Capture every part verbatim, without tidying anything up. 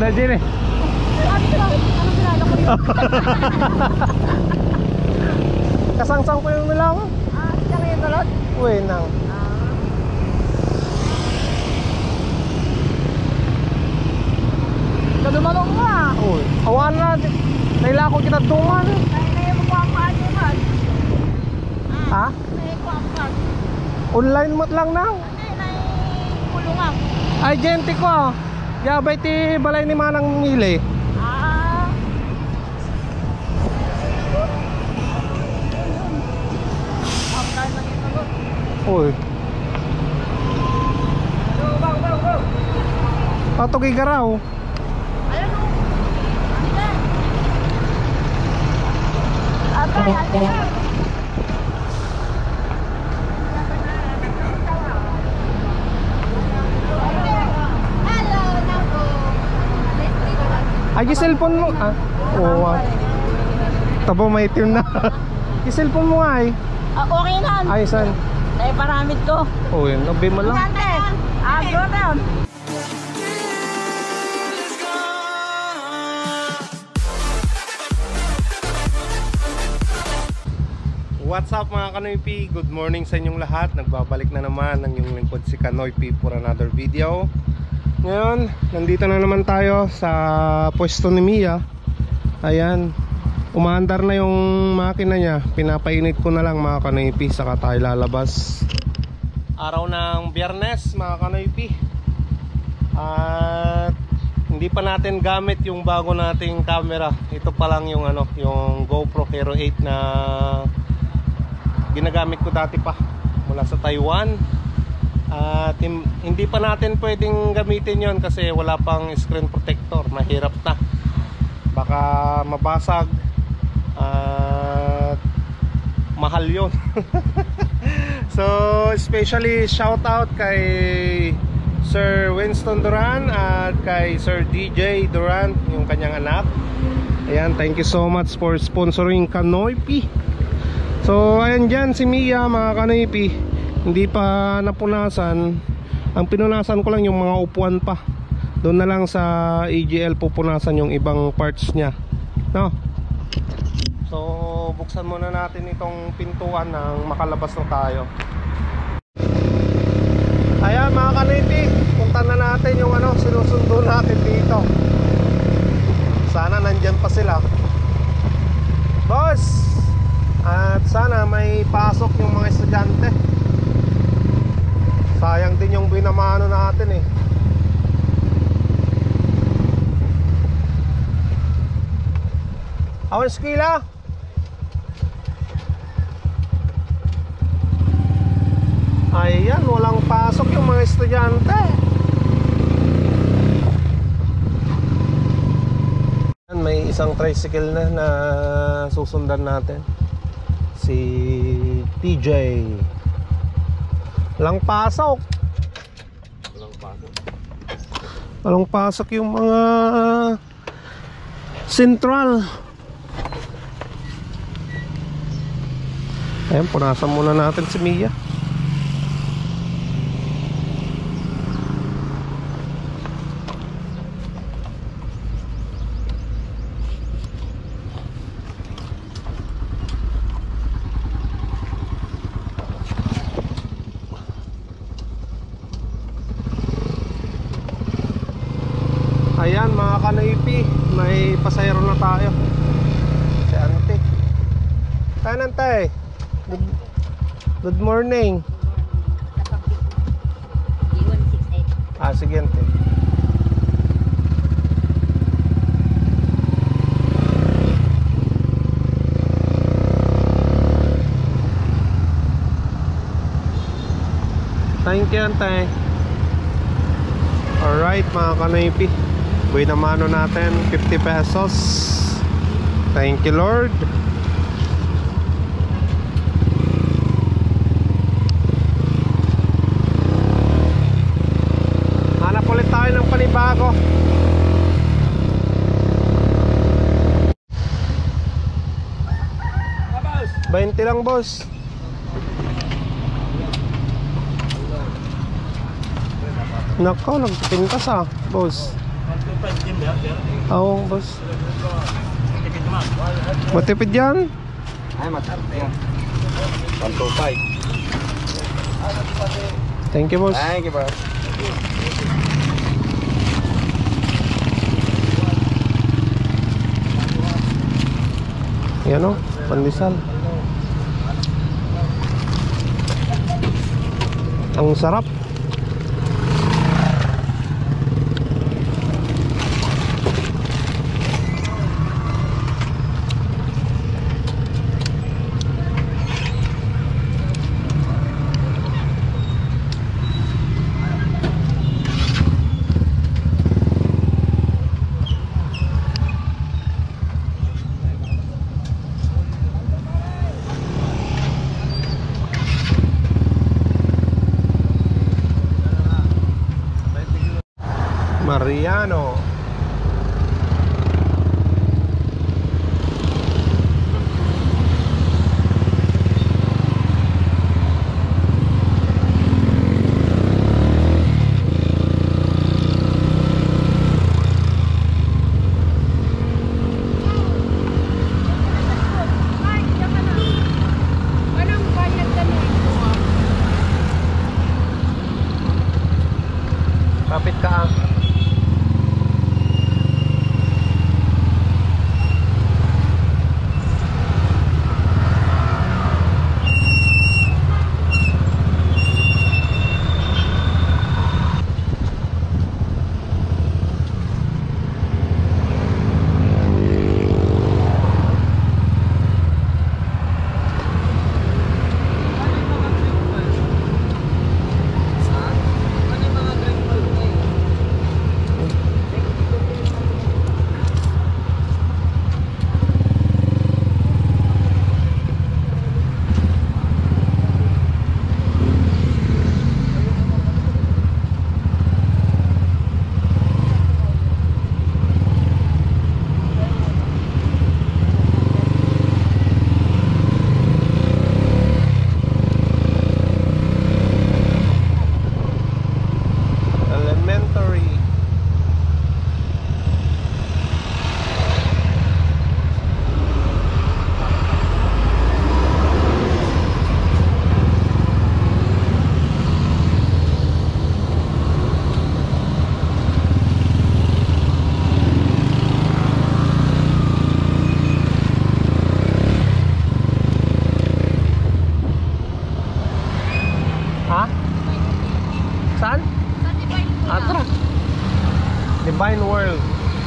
Jenny. Sabi ko, ano sinala ko yun? Kasangsang ko yung nilang. Ah, siya kayo tulot? Uy, nang. Kadumanong mo ah. Uy, awan na. Naila ko kita dungan. Ay, kaya magpapaan mo man. Ha? Kaya magpapaan. Online mo lang na. Ay, naikulungan. Ay, gente ko. Yabay ti balay ni Manang Mili. Ah. Ang kain lang ito ko. Uy. Go, go, go, go. Patugi garaw. Ayan o. Atay, atay na. Hello, Nako. Ay, yung cellphone mo. Ah, oo. Ah. Tabo, may itim na. Yung cellphone mo nga eh. Ah, okay na. Ay, saan? Ay, paramit ko. Oo, yun. Nabi mo lang. Sante. Ah, go down. What's up mga Kanoypi? Good morning sa inyong lahat. Nagbabalik na naman ang inyong lingkod si Kanoypi for another video. Ngayon, nandito na naman tayo sa pwesto ni Mia. Ayan, umaandar na yung makina niya. Pinapainit ko na lang mga Kanoypi, saka tayo lalabas. Araw ng Biyernes mga Kanoypi. At hindi pa natin gamit yung bago nating camera. Ito pa lang yung ano, yung GoPro Hero eight na ginagamit ko dati pa mula sa Taiwan. At uh, hindi pa natin pwedeng gamitin yon kasi wala pang screen protector. Mahirap na, baka mabasag at uh, mahal yon. So especially shout out kay Sir Winston Duran at kay Sir D J Duran, yung kanyang anak. Ayan, thank you so much for sponsoring Kanoypi. So ayan dyan si Mia mga Kanoypi, hindi pa napunasan. Ang pinunasan ko lang yung mga upuan pa. Doon na lang sa A G L pupunasan yung ibang parts nya, no? So buksan muna natin itong pintuan nang makalabas na tayo. Ayan mga Kanoypi, punta na natin yung ano, sinusundo natin dito. Sana nandyan pa sila, boss. At sana may pasok yung mga estudyante. Sayang din yung binamano natin eh. Awan skila. Ayan, walang pasok yung mga estudyante. May isang tricycle na na susundan natin, si T J. Walang pasok. Walang pasok. Walang pasok yung mga Central. Ayan, punasan muna natin si Mia. Ayan mga Kanoypi, may pasayro na tayo. Si Ante. Saan Ante? Good, good morning. D one six eight. Ah, sige Ante. Thank you Ante. Alright mga Kanoypi, buhay na mano natin fifty pesos. Thank you Lord. Hanap ulit tayo ng panibago. twenty lang boss. Nako, nagpintas ah boss. Oo, boss. Matipid yan. Ay, matapos yan. one two five. Thank you, boss. Thank you, boss. Yan o, pandesal. Ang sarap. Mariano. Kapit ka ah. Ha? Saan? Ah, tara. Divine World.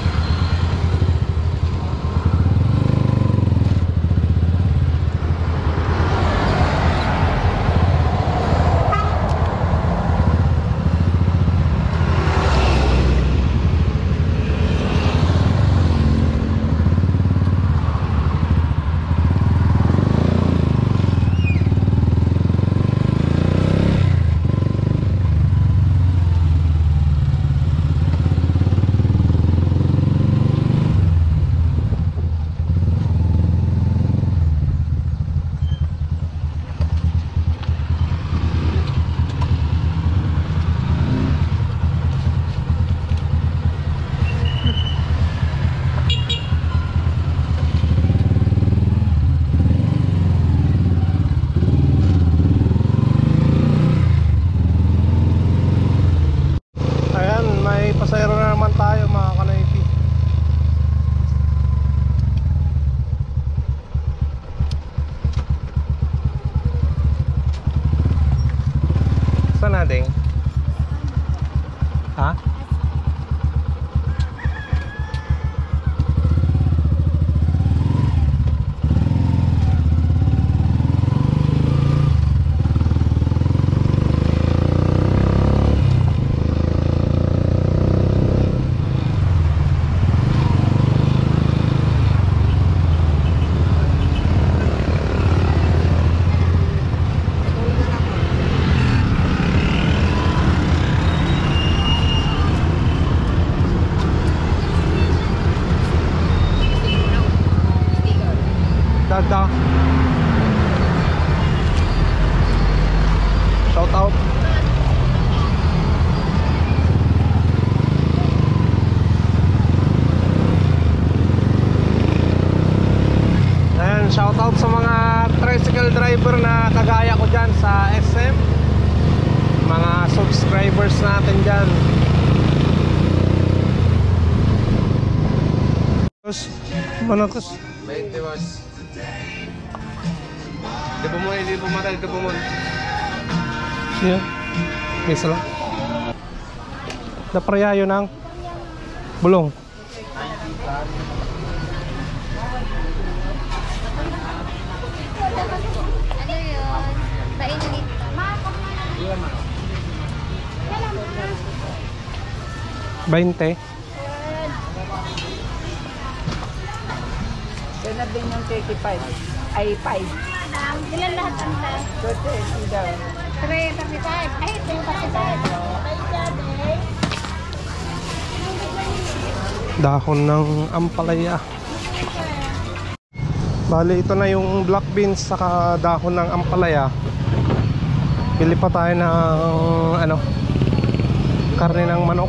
Pasayro na naman tayo mga kanaypi. Saan natin? Ha? Dada. Shout out. Tapos, manakos. twenty was. Di po mo, hindi po matal, di po mo. Siya. May isa lang. Naprayayo ng bulong. Ano yun? Painit. Bainte. Yan na din yung thirty-five. Ay, five. Ilan lahat ang sa? thirty daw. three thirty-five. Ay, two thirty-five. Dahon ng ampalaya. Bali, ito na yung black beans saka dahon ng ampalaya. Bili pa tayo ng ano, karne ng manok.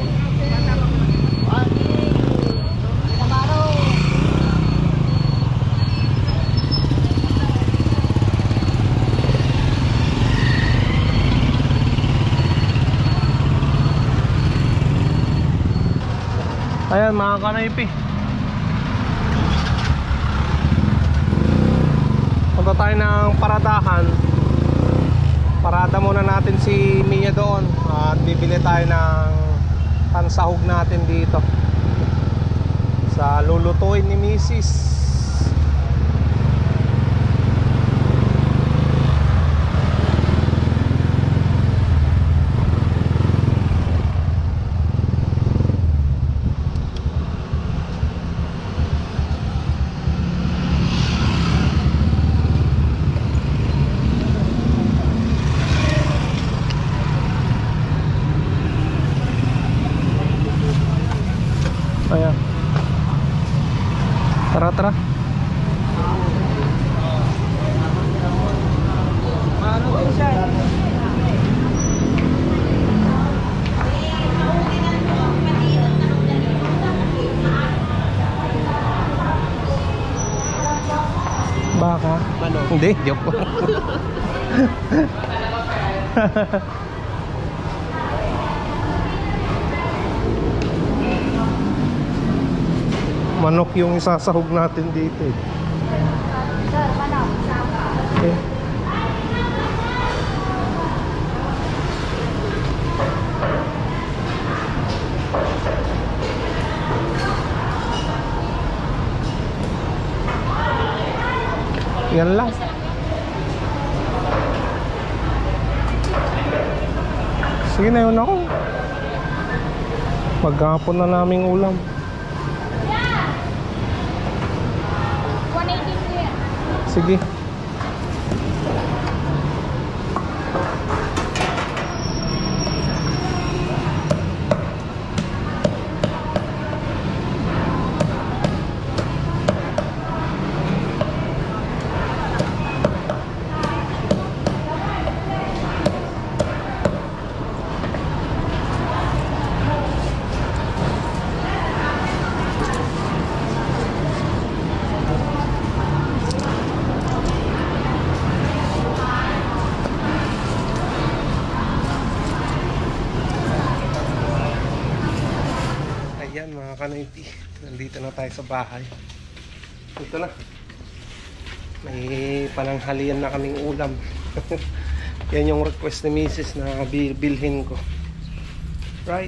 Ayan mga kanaypi, punta tayo ng paradahan. Parada muna natin si Mia doon at bibili tayo ng pansahog natin dito sa lulutuin ni Missus. Ayan. Tara, tara. Baka? Manok. Hindi, joke. Manok yung isasahog natin dito eh. Sir, manok. Okay. Yan lang. Sige na yun ako. Maghapon na naming ulam. one eighty po yan. Sige. Ayan mga kanoypi, nandito na tayo sa bahay. Ito na. May pananghalian na kaming ulam. Yan yung request ni Missus na bilhin ko. Right.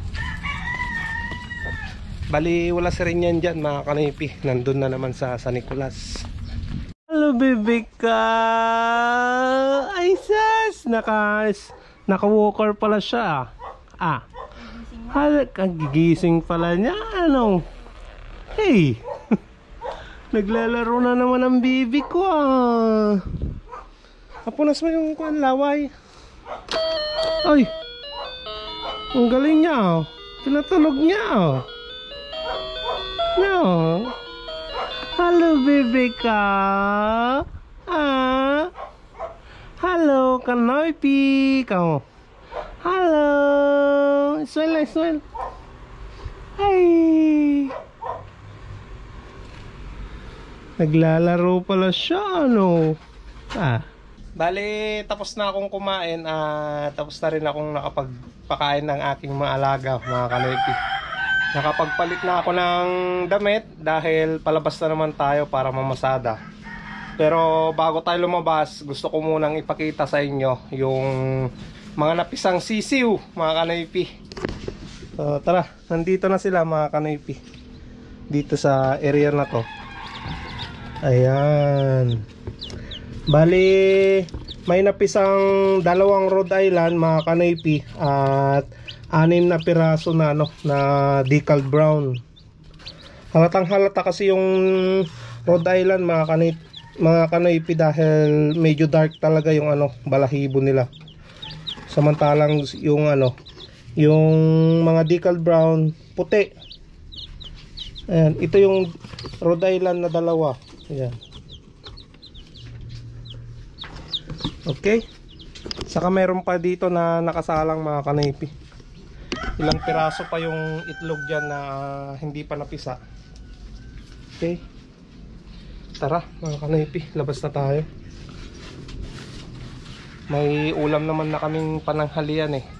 Bali wala si rin yan dyan mga kanoypi. Nandun na naman sa San Nicolas. Hello bebe ka. Ay sus. Naka, naka-walker pala siya. Ah. Halak, ang gigising pala niya, ano? Hey! Naglalaro na naman ang baby ko, ah. Apunas mo yung kuan laway. Ay! Ang galing niya, oh. Pinatunog niya, oh. No. Hello, baby ka. Ah. Hello, kanoypi. Kamu. Hello. Smile, smile. Hi. Naglalaro pala siya, ano? Ah. Bali, tapos na akong kumain. Ah, tapos na rin akong nakapagpakain ng aking mga alaga, mga kanoypi. Nakapagpalit na ako ng damit dahil palabas na naman tayo para mamasada. Pero bago tayo lumabas, gusto ko munang ipakita sa inyo yung mga napisang sisiw, mga kanaypi. So tara, nandito na sila mga kanaypi. Dito sa area na to. Ayan. Bali, may napisang dalawang Rhode Island mga kanaypi at anim na piraso na ano na decal brown. Halatang halata kasi yung Rhode Island mga kanaypi, mga kanaypi dahil medyo dark talaga yung ano balahibo nila. Samantalang yung ano yung mga decal brown puti. Ayan, ito yung Rhode Island na dalawa. Ayan. Okay. Saka meron pa dito na nakasalang mga kanaypi. Ilang piraso pa yung itlog dyan na uh, hindi pa napisa. Okay. Tara mga kanaypi, labas na tayo. May ulam naman na kaming pananghalian eh.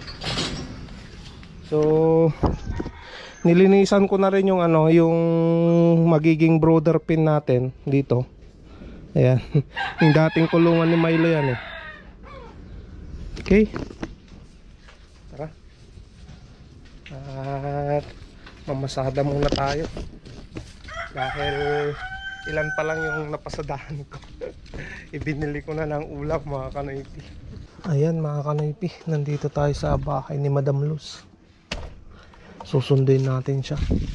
So nilinisan ko na rin yung ano, yung magiging brooder pin natin dito. Ayan. Yung dating kulungan ni Milo yan eh. Okay. Tara. At mamasada muna tayo. Dahil ilan pa lang yung napasadahan ko. Ibinili ko na ng ulam mga kanaypi. Ayan mga kanaypi, nandito tayo sa bahay ni Madam Luz. Susunduin natin siya.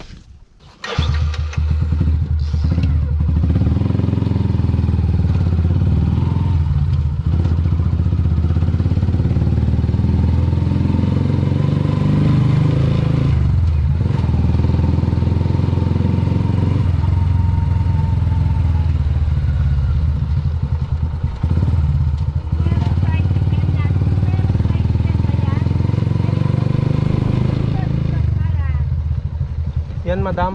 Yan madam.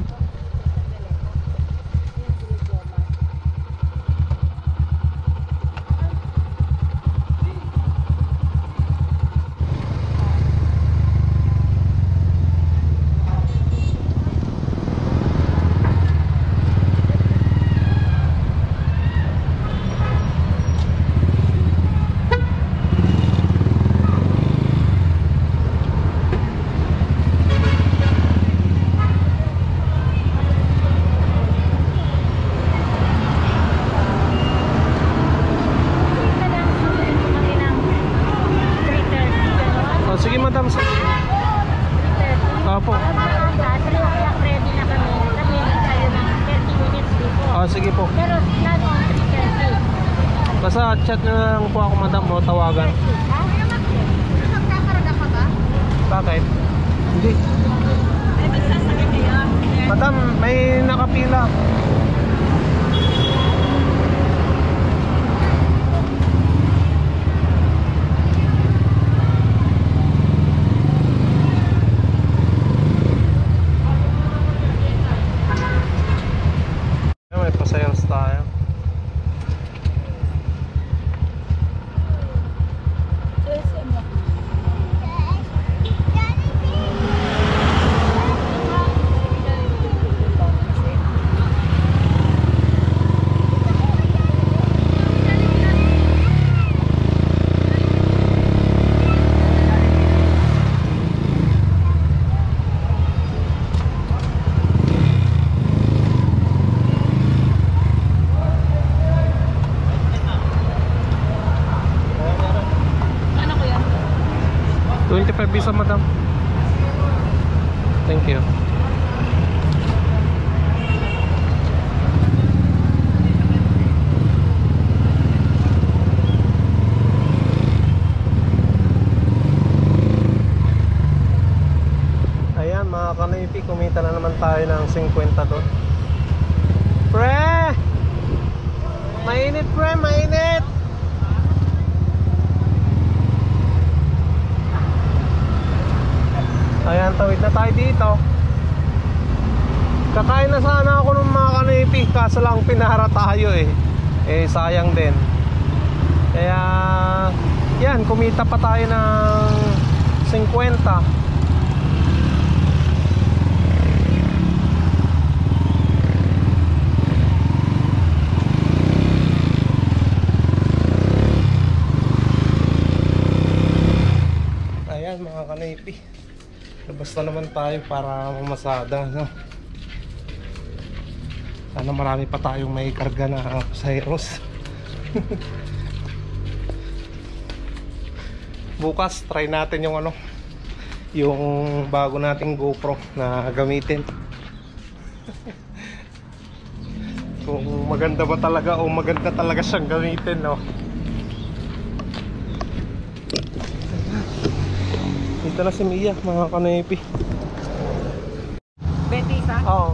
Sige madam. Opo. Ready na kami. Kasi tayo ng thirty minutes before. Ah, sige po. Pero not on three thirty. Basta chat na lang po ako madam o tawagan. Magkakarga ka ba? Bakit? Hindi. Ay, magsasakay kayo. Madam, may nakapila. May pasayos tayo. twenty-five visa madam. Thank you. Ayan mga kanaypi, kumita na naman tayo ng fifty doon. Pre! Mainit pre, mainit! Ayan, tawid na tayo dito. Kakain na sana ako ng mga kanaypi, kaso lang pinahara tayo eh. Eh sayang din. Kaya yan, kumita pa tayo ng fifty. kanoypi. Labas na naman tayo para mamasada, no? Sana marami pa tayong may karga na pasahero. Bukas try natin yung ano, yung bago nating GoPro na gamitin. Kung maganda ba talaga o maganda talaga siyang gamitin, no? Dito na si Mia, mga kanoypi. Betisa? Oo.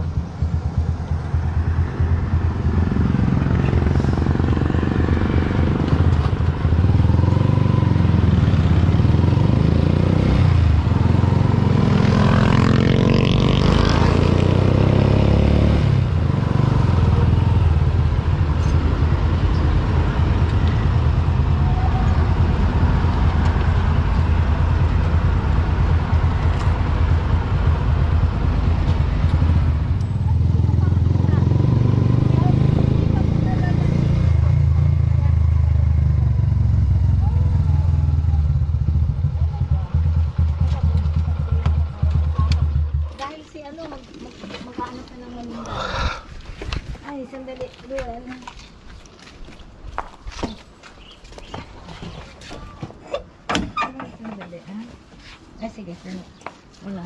Dahil si ano, mag, mag, mag-ano ka naman yung ay, sandali, Ruel. Ay, sandali, ha? Ay, sige, sige. Wala.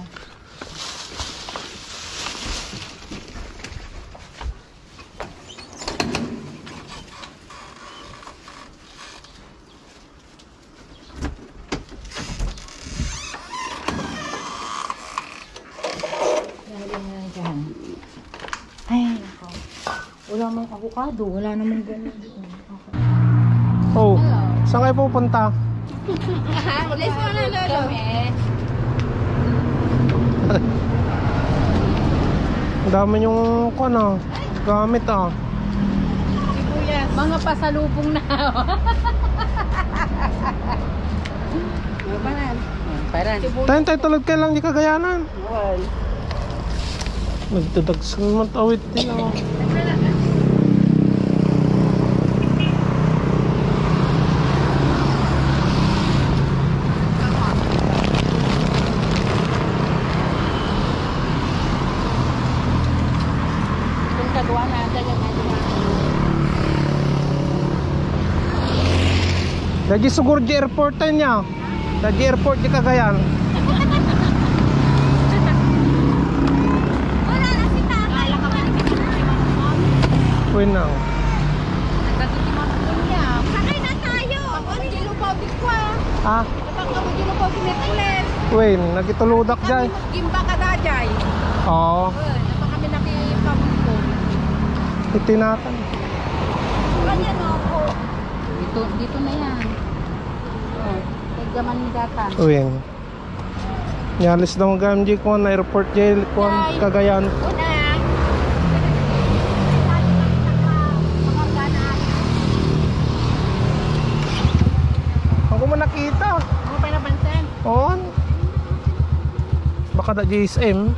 Dahil na dyan. Ay, nako. Wala mang avocado. Wala naman ganun doon. Okay. Oh, saan kayo pupunta? Let's go na, Lolo. Ang dami yung ano, gamit ah. Sibuyas. Mga pasalubong na. Mabanan. Paran. Tayo tayo tulad kayo lang di Kagayanan. Wal. Nagdadagsan naman tawid din oh. Kung kagawa na ata yung ano. Dagi siguro di airport tayo niya. Dagi airport di Cagayan. Wala na si tatay. Uy na. Nagkatitimang ko niya. Sakay na tayo. Ano yung lupabik ko ah. Ah, Napakabot yung lupabik ni Tulen. uy, nagituludak dyan. Gimba ka na dyan. Oo, Napaka kami nakipabot ko. itinatan. Ganyan ako. Dito, dito na yan. Oh, Taggaman ni Data. Uy. Nyalis na mga M G ko na airport jail ko Cagayan. Una. Ako man nakita. Ano pa napansin? On. Baka da J S M.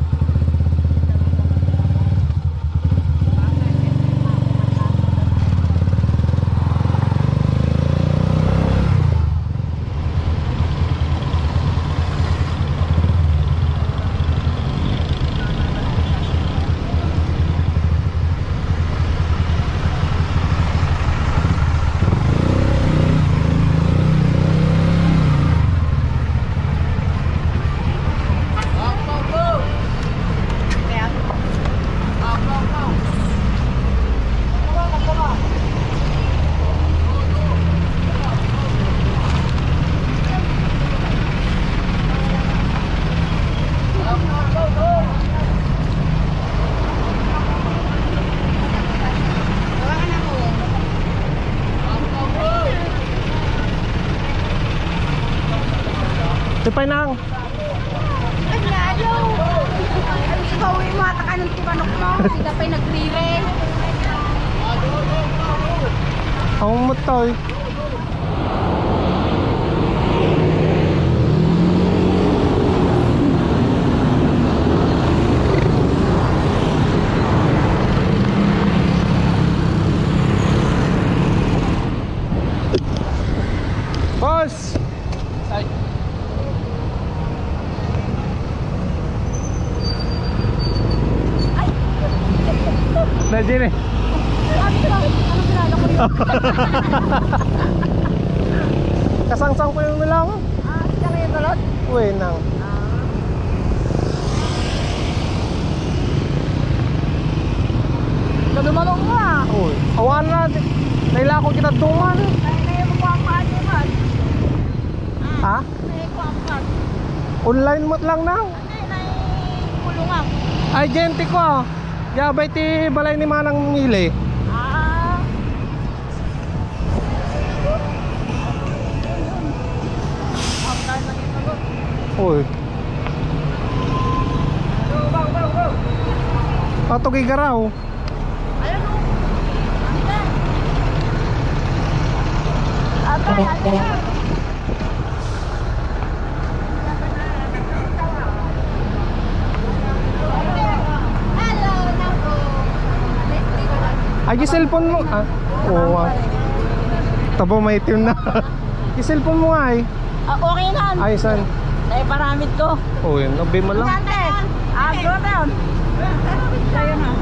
Tipay nang. Ay, lalo. Ikaw yung mga takanong timanok mo. Sila pa'y nag-re-re. Ako matoy. Boss! Jenny. Ano kilala ko yun? Kasangsang ko yung nilang. Ah, siya na yung balot? Uy, nang. Nadumanong mo ah. Uy, awan na. Naila ko kita duman. Nailayo mo ko ang paan mo man. Ha? Nailayo ko ang paan. Online mo lang na. Kulungan. Ay, gente ko. Yabay ti balay ni Manang Mili. Ah. Ang dahil lang yung balot. Uy. Patugay garaw. Ayan o. Atay, atay. Hello, Nako. Ay, yung cellphone mo. Ah, oo. Ah. Tabo, may itim na. Yung cellphone mo nga eh. Ah, okay na. Ay, san? Ay, paramit ko. Oo, yun. Nabi mo lang. Ah, go down. Tayo na.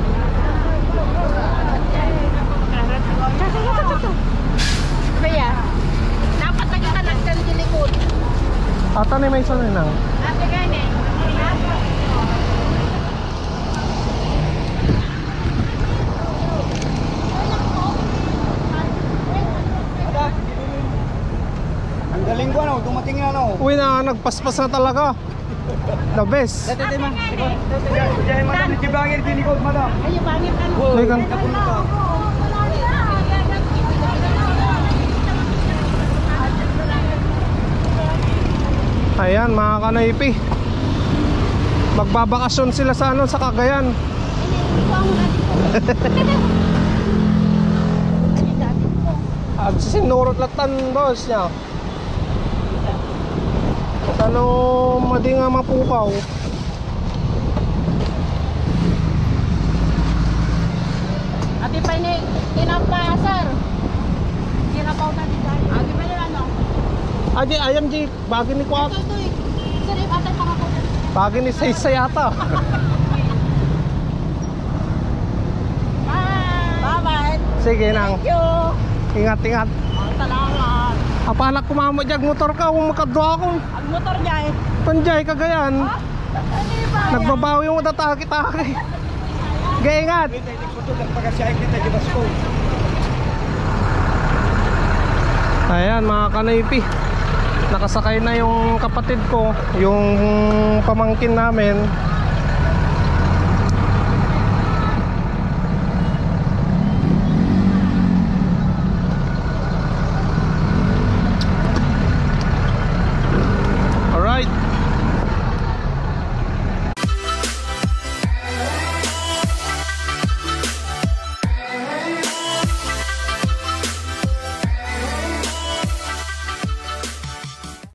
Kaya, dapat nagkakanag ka ng likod. Ata na may isa na nang. Ate gani. Ang galing ko ano, dumating na ano. Uy na, nagpaspas na talaga. The best. Tete, ma. Diyan, madam, nagkibangir dinikod, madam. Ay, pangit ka. Uy, kan. Ayan, mga kanaypi. Magbabakasyon sila sa ano, sa Cagayan. At sinurot latan, boss niya. Ano, madi nga mapukaw. Ate pa ni tinapasar. Tinapaw na din dahil. Ate pa ni ano? Adi, ayam di, bagay ni Kwat. Ito, ito. Sari, ate para ko. Bagay ni Saysay yata. Bye-bye. Sige nang, Thank you. ingat ingat. Oh, salamat. Apanak kumama dyan, motor ka, kung makadwa ako. Ang motor niya eh. Panjay, Cagayan. Ano ba? Nagbabawi yung matataki-taki. Gaya ingat. Ayan mga kanaypi, nakasakay na yung kapatid ko, yung pamangkin namin.